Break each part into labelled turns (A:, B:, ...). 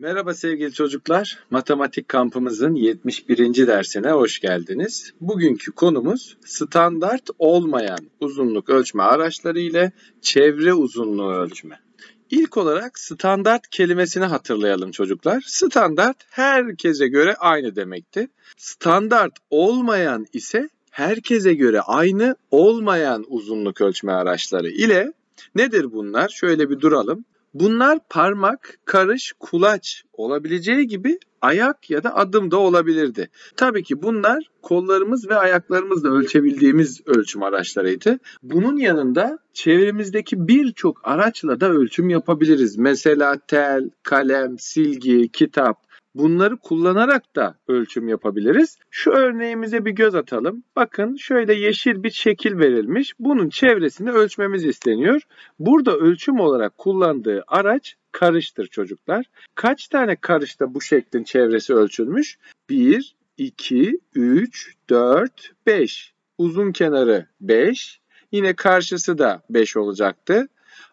A: Merhaba sevgili çocuklar. Matematik kampımızın 71. dersine hoş geldiniz. Bugünkü konumuz standart olmayan uzunluk ölçme araçları ile çevre uzunluğu ölçme. İlk olarak standart kelimesini hatırlayalım çocuklar. Standart herkese göre aynı demekti. Standart olmayan ise herkese göre aynı olmayan uzunluk ölçme araçları ile nedir bunlar? Şöyle bir duralım. Bunlar parmak, karış, kulaç olabileceği gibi ayak ya da adım da olabilirdi. Tabii ki bunlar kollarımız ve ayaklarımızla ölçebildiğimiz ölçüm araçlarıydı. Bunun yanında çevremizdeki birçok araçla da ölçüm yapabiliriz. Mesela tel, kalem, silgi, kitap. Bunları kullanarak da ölçüm yapabiliriz. Şu örneğimize bir göz atalım. Bakın şöyle yeşil bir şekil verilmiş. Bunun çevresini ölçmemiz isteniyor. Burada ölçüm olarak kullandığı araç karıştır çocuklar. Kaç tane karışta bu şeklin çevresi ölçülmüş? 1, 2, 3, 4, 5. Uzun kenarı 5. Yine karşısı da 5 olacaktı.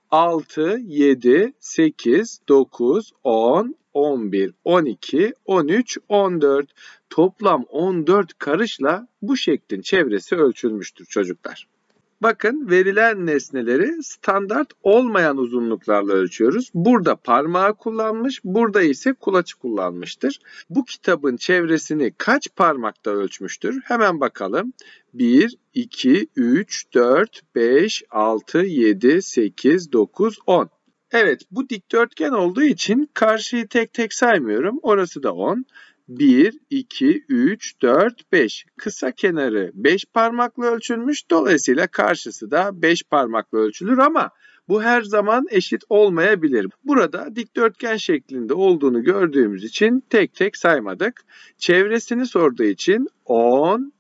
A: 6, 7, 8, 9, 10, 11, 12, 13, 14. Toplam 14 karışla bu şeklin çevresi ölçülmüştür çocuklar. Bakın verilen nesneleri standart olmayan uzunluklarla ölçüyoruz. Burada parmağı kullanmış, burada ise kulaçı kullanmıştır. Bu kitabın çevresini kaç parmakta ölçmüştür? Hemen bakalım. 1, 2, 3, 4, 5, 6, 7, 8, 9, 10. Evet, bu dikdörtgen olduğu için karşıyı tek tek saymıyorum. Orası da 10. 1, 2, 3, 4, 5. Kısa kenarı 5 parmakla ölçülmüş. Dolayısıyla karşısı da 5 parmakla ölçülür ama bu her zaman eşit olmayabilir. Burada dikdörtgen şeklinde olduğunu gördüğümüz için tek tek saymadık. Çevresini sorduğu için 10,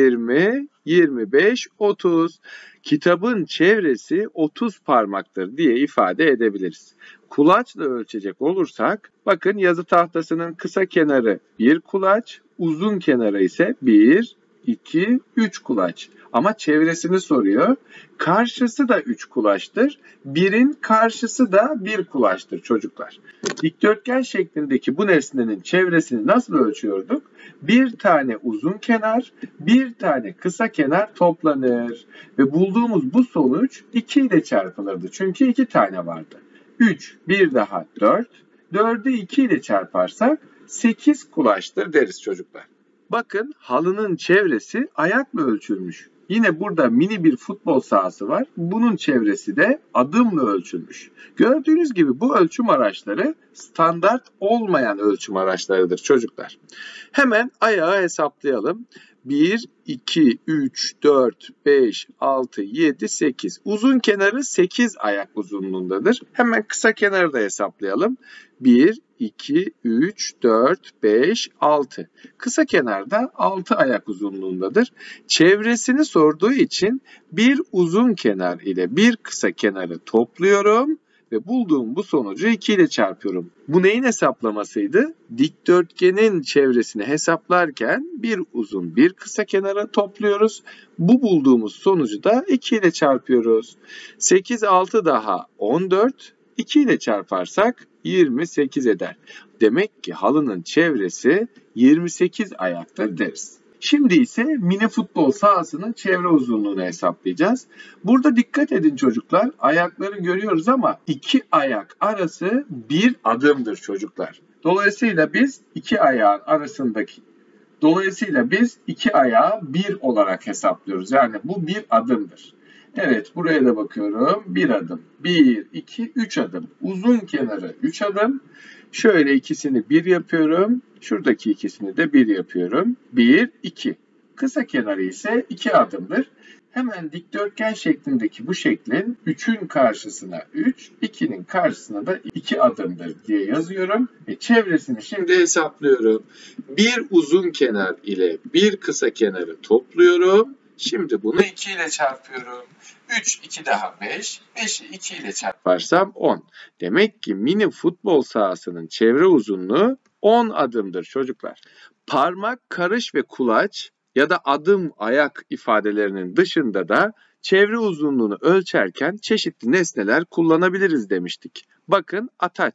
A: 20, 25, 30. Kitabın çevresi 30 parmaktır diye ifade edebiliriz. Kulaçla ölçecek olursak, bakın yazı tahtasının kısa kenarı 1 kulaç, uzun kenarı ise 1, 2, 3 kulaç. Ama çevresini soruyor. Karşısı da 3 kulaçtır. 1'in karşısı da 1 kulaçtır çocuklar. Dikdörtgen şeklindeki bu nesnenin çevresini nasıl ölçüyorduk? Bir tane uzun kenar, bir tane kısa kenar toplanır. Ve bulduğumuz bu sonuç 2 ile çarpılırdı. Çünkü 2 tane vardı. 3, bir daha 4. 4'ü 2 ile çarparsak 8 kulaçtır deriz çocuklar. Bakın halının çevresi ayakla ölçülmüş. Yine burada mini bir futbol sahası var. Bunun çevresi de adımla ölçülmüş. Gördüğünüz gibi bu ölçüm araçları standart olmayan ölçüm araçlarıdır çocuklar. Hemen ayağı hesaplayalım. 1, 2, 3, 4, 5, 6, 7, 8. Uzun kenarı 8 ayak uzunluğundadır. Hemen kısa kenarı da hesaplayalım. 1, 2, 3, 4, 5, 6. Kısa kenarda 6 ayak uzunluğundadır. Çevresini sorduğu için bir uzun kenar ile bir kısa kenarı topluyorum ve bulduğum bu sonucu 2 ile çarpıyorum. Bu neyin hesaplamasıydı? Dikdörtgenin çevresini hesaplarken bir uzun bir kısa kenara topluyoruz. Bu bulduğumuz sonucu da 2 ile çarpıyoruz. 8, 6 daha 14. 2 ile çarparsak 28 eder. Demek ki halının çevresi 28 ayaktır deriz. Şimdi ise mini futbol sahasının çevre uzunluğunu hesaplayacağız. Burada dikkat edin çocuklar. Ayakları görüyoruz ama iki ayak arası bir adımdır çocuklar. Dolayısıyla biz iki ayağı bir olarak hesaplıyoruz. Yani bu bir adımdır. Evet, buraya da bakıyorum. Bir adım. 1, 2, 3 adım. Uzun kenarı 3 adım. Şöyle ikisini 1 yapıyorum. Şuradaki ikisini de 1 yapıyorum. 1, 2. Kısa kenarı ise 2 adımdır. Hemen dikdörtgen şeklindeki bu şeklin 3'ün karşısına 3, 2'nin karşısına da 2 adımdır diye yazıyorum. Ve çevresini şimdi hesaplıyorum. Bir uzun kenar ile bir kısa kenarı topluyorum. Şimdi bunu 2 ile çarpıyorum. 3, 2 daha 5. 5'i 2 ile çarparsam 10. Demek ki mini futbol sahasının çevre uzunluğu 10 adımdır çocuklar. Parmak, karış ve kulaç ya da adım, ayak ifadelerinin dışında da çevre uzunluğunu ölçerken çeşitli nesneler kullanabiliriz demiştik. Bakın ataç.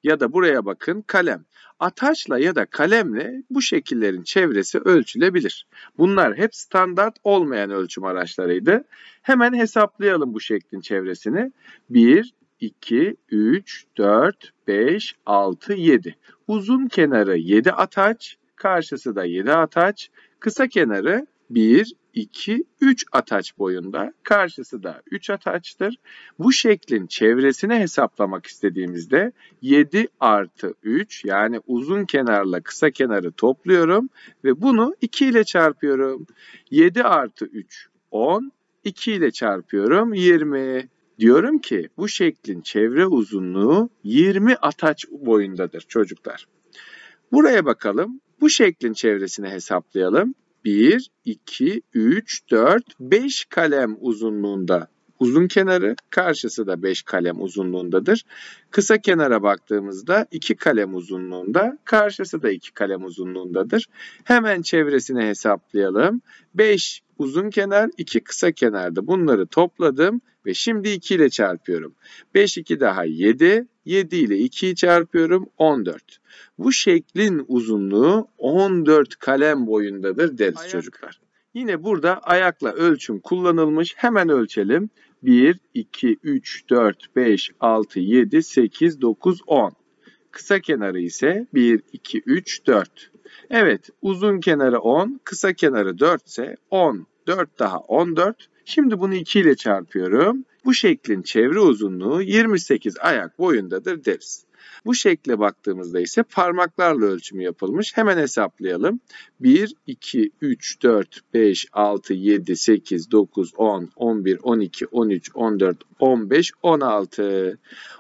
A: ya da buraya bakın kalem. Ataçla ya da kalemle bu şekillerin çevresi ölçülebilir. Bunlar hep standart olmayan ölçüm araçlarıydı. Hemen hesaplayalım bu şeklin çevresini. 1, 2, 3, 4, 5, 6, 7. Uzun kenarı 7 ataç, karşısı da 7 ataç. Kısa kenarı 1, 2, 3 ataç boyunda, karşısı da 3 ataçtır. Bu şeklin çevresini hesaplamak istediğimizde 7 artı 3 yani uzun kenarla kısa kenarı topluyorum ve bunu 2 ile çarpıyorum. 7 artı 3 10, 2 ile çarpıyorum 20. Diyorum ki bu şeklin çevre uzunluğu 20 ataç boyundadır çocuklar. Buraya bakalım. Bu şeklin çevresini hesaplayalım. 1, 2, 3, 4, 5 kalem uzunluğunda uzun kenarı, karşısı da 5 kalem uzunluğundadır. Kısa kenara baktığımızda 2 kalem uzunluğunda, karşısı da 2 kalem uzunluğundadır. Hemen çevresini hesaplayalım. 5 uzun kenar, 2 kısa kenarda. Bunları topladım ve şimdi 2 ile çarpıyorum. 5, 2 daha 7, 7 ile 2'yi çarpıyorum 14. Bu şeklin uzunluğu 14 kalem boyundadır deriz çocuklar. Yine burada ayakla ölçüm kullanılmış. Hemen ölçelim. 1, 2, 3, 4, 5, 6, 7, 8, 9, 10. Kısa kenarı ise 1, 2, 3, 4. Evet, uzun kenarı 10, kısa kenarı 4 ise 10. 4 daha 14. Şimdi bunu 2 ile çarpıyorum. Bu şeklin çevre uzunluğu 28 ayak boyundadır deriz. Bu şekle baktığımızda ise parmaklarla ölçümü yapılmış. Hemen hesaplayalım. 1, 2, 3, 4, 5, 6, 7, 8, 9, 10, 11, 12, 13, 14, 15, 16.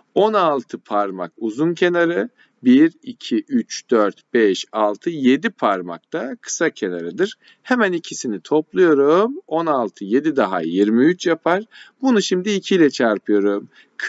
A: 16 parmak uzun kenarı, 1, 2, 3, 4, 5, 6, 7 parmak da kısa kenarıdır. Hemen ikisini topluyorum. 16, 7 daha 23 yapar. Bunu şimdi 2 ile çarpıyorum.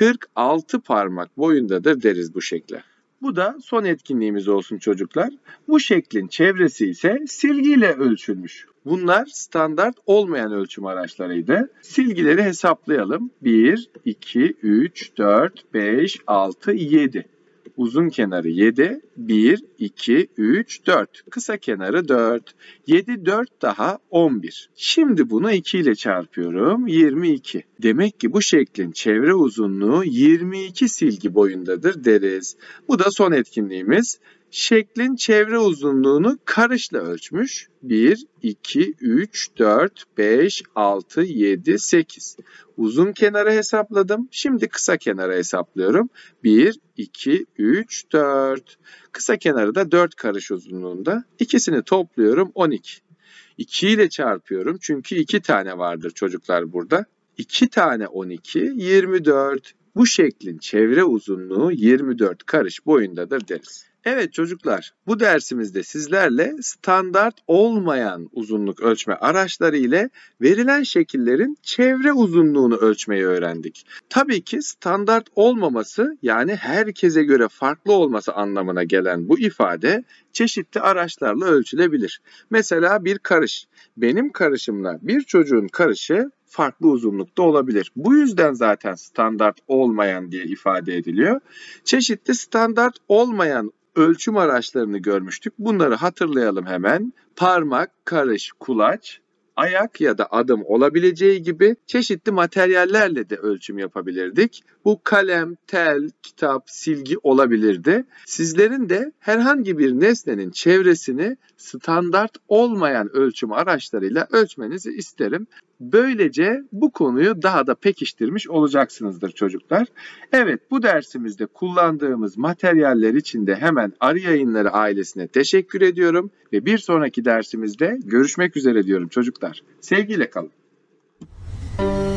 A: 46 parmak boyundadır deriz bu şekle. Bu da son etkinliğimiz olsun çocuklar. Bu şeklin çevresi ise silgiyle ölçülmüş. Bunlar standart olmayan ölçüm araçlarıydı. Silgileri hesaplayalım. 1, 2, 3, 4, 5, 6, 7. Uzun kenarı 7, 1, 2, 3, 4. Kısa kenarı 4. 7, 4 daha 11. Şimdi bunu 2 ile çarpıyorum. 22. Demek ki bu şeklin çevre uzunluğu 22 silgi boyundadır deriz. Bu da son etkinliğimiz. Şeklin çevre uzunluğunu karışla ölçmüş. 1, 2, 3, 4, 5, 6, 7, 8. Uzun kenarı hesapladım. Şimdi kısa kenarı hesaplıyorum. 1, 2, 3, 4. Kısa kenarı da 4 karış uzunluğunda. İkisini topluyorum 12. 2 ile çarpıyorum çünkü 2 tane vardır çocuklar burada. 2 tane 12, 24. Bu şeklin çevre uzunluğu 24 karış boyundadır deriz. Evet çocuklar, bu dersimizde sizlerle standart olmayan uzunluk ölçme araçları ile verilen şekillerin çevre uzunluğunu ölçmeyi öğrendik. Tabii ki standart olmaması yani herkese göre farklı olması anlamına gelen bu ifade çeşitli araçlarla ölçülebilir. Mesela bir karış. Benim karışımla bir çocuğun karışı farklı uzunlukta olabilir. Bu yüzden zaten standart olmayan diye ifade ediliyor. Çeşitli standart olmayan ölçüm araçlarını görmüştük. Bunları hatırlayalım hemen. Parmak, karış, kulaç, ayak ya da adım olabileceği gibi çeşitli materyallerle de ölçüm yapabilirdik. Bu kalem, tel, kitap, silgi olabilirdi. Sizlerin de herhangi bir nesnenin çevresini standart olmayan ölçüm araçlarıyla ölçmenizi isterim. Böylece bu konuyu daha da pekiştirmiş olacaksınızdır çocuklar. Evet, bu dersimizde kullandığımız materyaller için de hemen Arı Yayınları ailesine teşekkür ediyorum ve bir sonraki dersimizde görüşmek üzere diyorum çocuklar. Sevgiyle kalın.